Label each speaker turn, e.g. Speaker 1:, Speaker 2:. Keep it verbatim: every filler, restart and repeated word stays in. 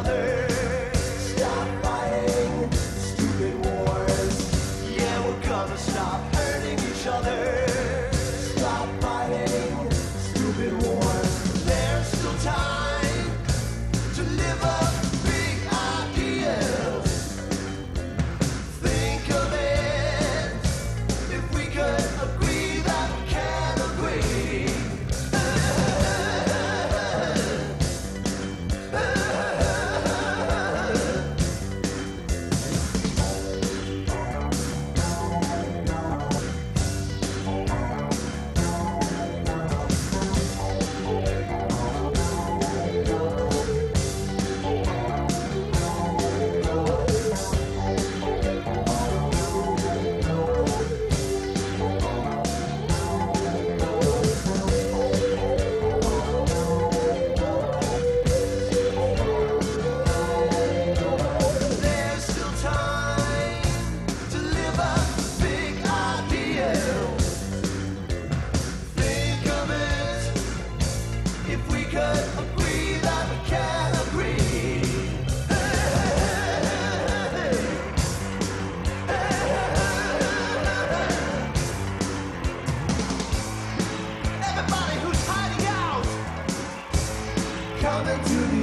Speaker 1: other. Stop fighting stupid wars. Yeah, we're gonna stop hurting each other. Stop fighting stupid wars. There's still time to live up big ideas. Think of it. If we could agree that we can agree. There's still time to live up big ideals. Think of it. If we could agree that we can agree. Everybody who's hiding out, come into the